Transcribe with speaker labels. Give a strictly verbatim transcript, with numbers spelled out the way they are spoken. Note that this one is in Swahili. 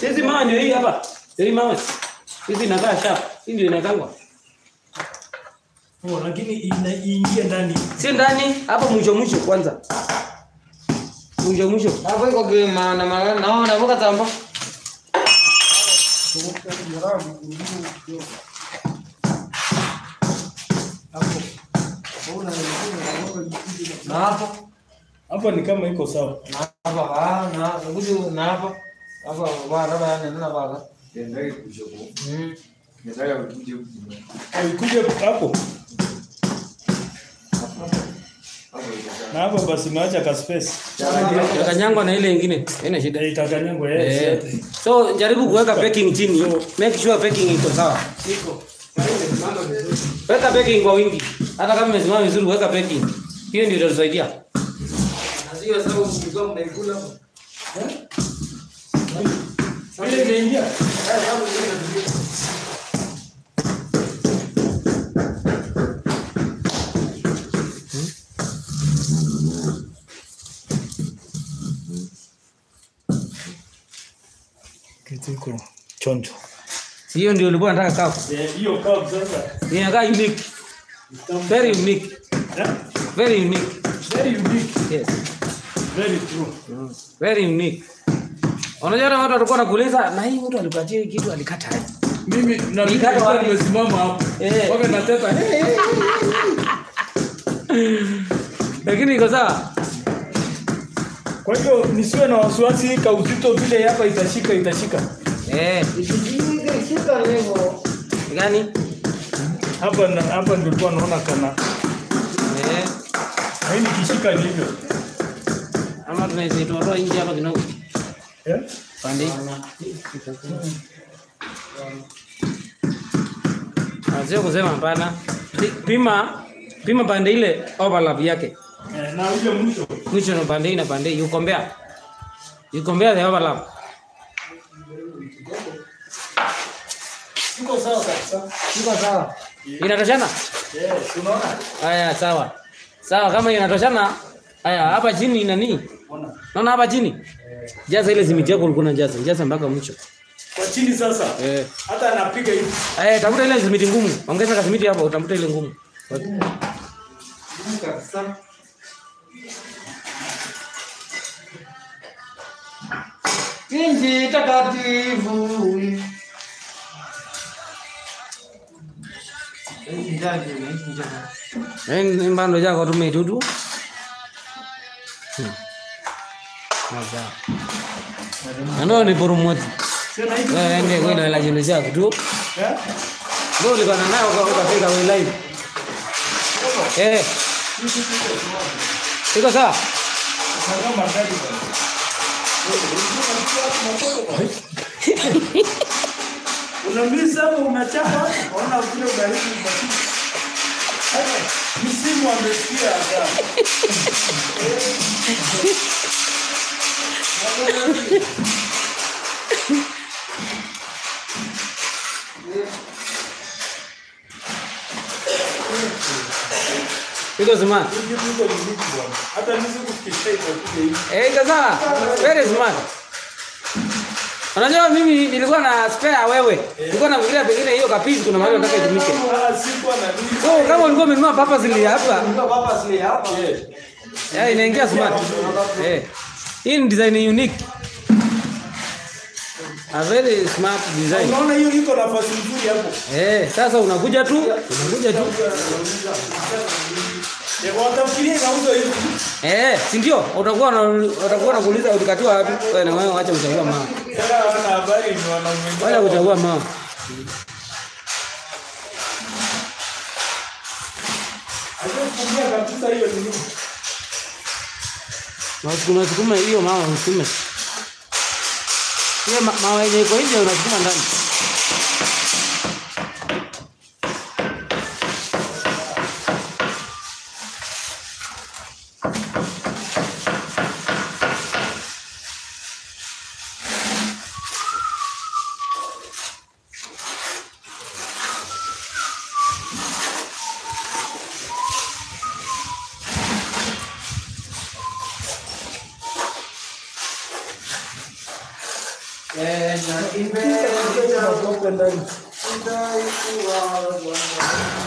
Speaker 1: Hizi mawe ndio hii hapa. Hii mawe. Hizi inakaa sharp. Hii ndio inakangwa.
Speaker 2: Oh, lakini inaingia ndani.
Speaker 1: Si ndani, hapo mwisho mwisho kwanza. Mwisho mwisho.
Speaker 3: Hapo iko kima na maana naona boka tamba. Na hapo.
Speaker 2: Hapo ni kama iko sawa.
Speaker 3: Na hapa ah na kuju na hapa. Hapa bwana bwana nina baba.
Speaker 4: Ndio kujo.
Speaker 3: Mm.
Speaker 4: Nataka kuja kuja.
Speaker 2: Haikuja hapo. Na hapo basi unaacha ka space.
Speaker 1: Itakanyangwa na ile nyingine. Haina shida.
Speaker 2: Itakanyangwa yeye.
Speaker 1: So jaribu kuweka packing chini. Make sure packing iko sawa.
Speaker 2: Iko.
Speaker 1: Weka packing kwa wingi. Hata kama imesimama vizuri weka packing. Hiyo ndio itatusaidia.
Speaker 3: Sio sababu mkiwa mnaikula hapo.
Speaker 2: Eh? Ile imeingia.
Speaker 3: Eh, hapo ndio.
Speaker 2: Kitiko chonjo.
Speaker 1: Hiyo ndio ulikuwa unataka kafu.
Speaker 2: Eh, hiyo kafu sasa.
Speaker 1: Inakaa unique. Very unique.
Speaker 2: Yeah?
Speaker 1: Very unique.
Speaker 2: Very unique.
Speaker 1: Yes.
Speaker 2: Very true.
Speaker 1: Mm. Very unique. Unajua watu walikuwa wanakuuliza na hii mtu alipatia hii kitu alikata aje?
Speaker 2: Mimi na nilikuwa nimesimama hapo.
Speaker 1: Eh.
Speaker 2: Waka nateta.
Speaker 1: Lakini iko sawa.
Speaker 2: Kwa hiyo nisiwe na wasiwasi ka uzito vile hapa itashika itashika.
Speaker 1: Eh.
Speaker 3: Ikijinga shika level.
Speaker 1: Gani?
Speaker 2: Hapa na hapa nilikuwa naona kana.
Speaker 1: Eh.
Speaker 2: Haini kishika ni hivyo.
Speaker 1: Ama tunaweza toa nje hapa kidogo.
Speaker 2: Eh?
Speaker 1: Pande. Sio kusema hapana. Pima pima pande ile overlap yake.
Speaker 2: Eh, na ule mwisho.
Speaker 1: Mwisho na pande na pande you compare. You compare the overlap.
Speaker 2: Iko sawa kabisa.
Speaker 1: Iko sawa. Inatoshana?
Speaker 2: Eh, unaona?
Speaker 1: Haya sawa. Sawa kama inatoshana. Haya hapa chini nani?
Speaker 2: Ona.
Speaker 1: Naona hapa chini. Jaza ile simiti yako ulikuwa unajaza. Jaza mpaka mwisho.
Speaker 2: Kwa chini sasa.
Speaker 1: Eh.
Speaker 2: Hata anapiga hivi.
Speaker 1: Eh, tafuta ile simiti ngumu. Ongeza ka simiti hapo, utafuta ile ngumu.
Speaker 3: Ngumu kabisa. Kinji takatifu. Eh, ndaje, ndaje.
Speaker 1: Eh, mbando yako tumetutu. Hmm. Sawa. Ano ni poromoti.
Speaker 2: Sasa hivi.
Speaker 1: Wewe ndio kwenda la jule zako tu.
Speaker 2: Eh?
Speaker 1: Ndio ulikuwa nayo kwa ukafika wewe live. Eh. Iko sawa?
Speaker 2: Kama magari. Unamisa unachapa, ona vile baridi basi. Msimu amesikia hata.
Speaker 1: Iko smart.
Speaker 2: Hata nisikufikisha hivi.
Speaker 1: Eh, kaza. Very smart. Unajua mimi nilikuwa na spare wewe. Nilikuwa nafikiria pengine hiyo kapisi kuna mahali nataka itumike.
Speaker 2: Ah, sikuwa na nini.
Speaker 1: So kama ulikuwa umenunua purposely hapa,
Speaker 3: Ndio baba asili hapa.
Speaker 1: eh inaingia smart. Eh. Hii ni design unique. A very smart design.
Speaker 2: Unaona hiyo iko nafasi nzuri hapo.
Speaker 1: Eh, sasa unakuja tu, unakuja tu.
Speaker 2: Eh, watafikiria inauza hivi.
Speaker 1: Eh, si ndio? Utakuwa na utakuwa unakuuliza ulikatiwa wapi? Wewe na wewe acha kuchagua mama.
Speaker 2: Sasa wana habari ni wanamwendea.
Speaker 1: Wacha kuchagua mama.
Speaker 2: Aliyofungia kabisa hiyo ni nini?
Speaker 1: Na sukuma sukuma hiyo mama usikume. Hiyo mawe yenye iko nje unasukuma ndani. Eh,
Speaker 2: Ingia ndani.